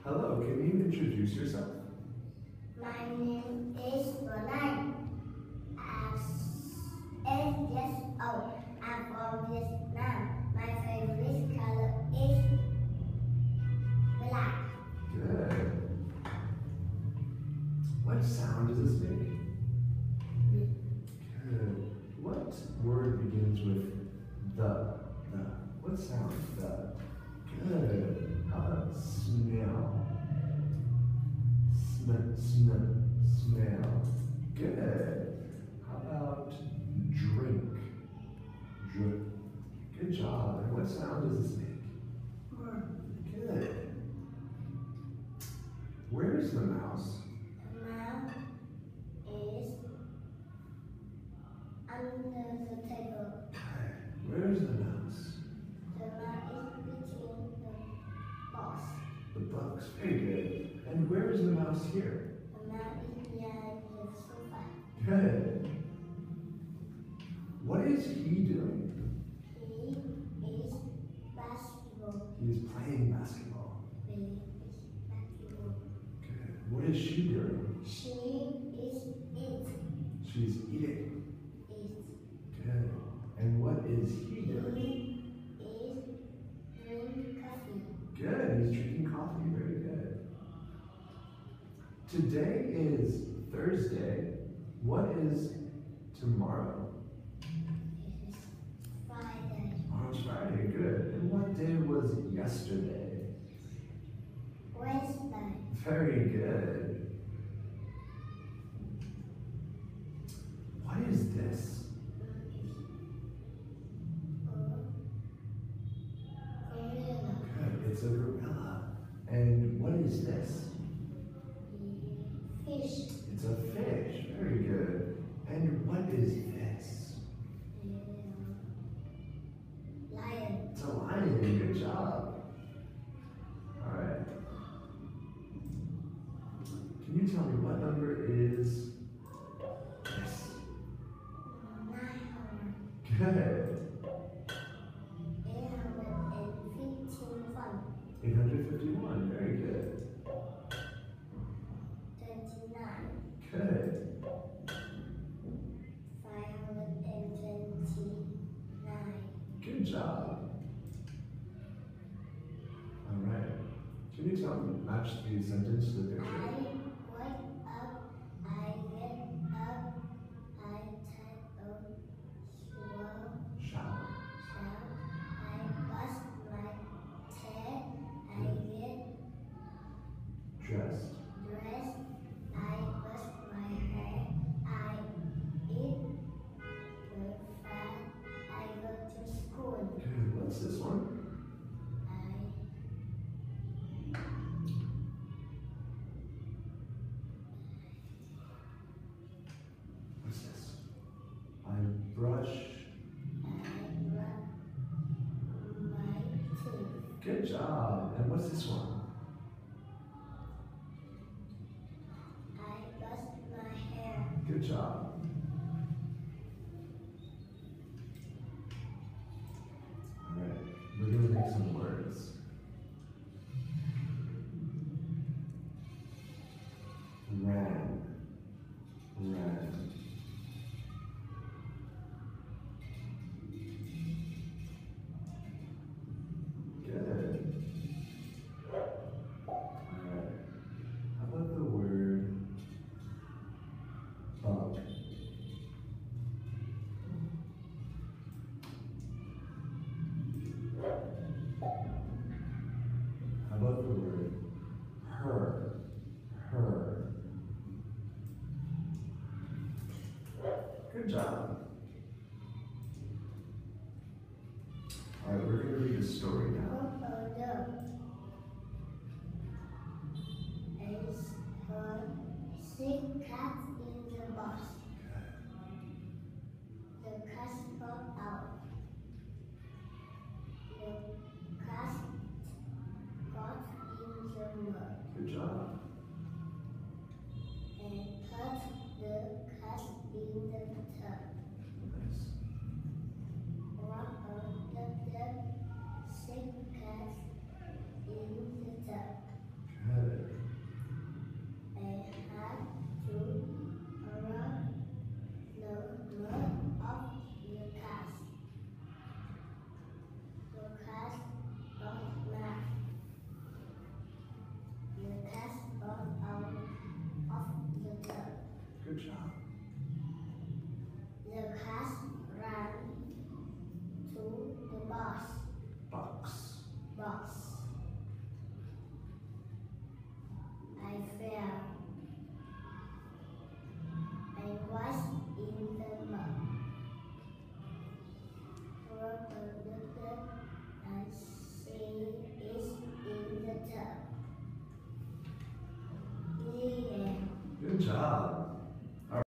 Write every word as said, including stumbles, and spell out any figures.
Hello, can you introduce yourself? My name is Roland. I'm eight years old. I'm from Vietnam. My favorite color is black. Good. What sound does this make? Good. What word begins with the? The. What sound? The. Good. How about smell? Sm, sm, smell. Good. How about drink? Drink. Good job. And what sound does this make? Good. Where is the mouse? The mouse is under the table. Where is the mouse? The mouse is between the box. The box. Very good. And where is the mouse here? The mouse is behind the sofa. Good. What is he doing? He is basketball. He is playing basketball. He is basketball. Good. What is she doing? She is it. She's eating. It. Good. And what is he doing? He is drinking coffee. Good. He's drinking coffee. Very good. Today is Thursday. What is tomorrow? It is Friday. Tomorrow's Friday. Good. And what day was yesterday? Wednesday. Very good. What is this? Gorilla. Good. It's a gorilla. And what is this? Fish. It's a fish. Very good. And what is this? Lion. It's a lion. Good job. All right. Can you tell me what number is this? Nine hundred. Good. Eight hundred and fifty-one. eight hundred fifty-one. Very good. Twenty-nine. Good. Five hundred and twenty-nine. Good job. All right. Can you tell me, match the sentence to the I picture? wake up. I get up. I take a shower. Shower. Shower. I brush my teeth. I get Dressed. dressed. I brush my hair. I eat breakfast. I go to school. Good. What's this one? I What's this? I brush. I brush my teeth. Good job. And what's this one? I brush my hair. Good job. All right. We're going to make some words. Ran. Ran. Good. All right. How about the word bug? How about the word her? Her. Good job. All right, we're going to read a story now. Crocodile is her sick cat in the box. The cat got out. The cat got in the mud Good job. and put the cat in the tub. Nice. One of the sick cats in the tub. Good. bus.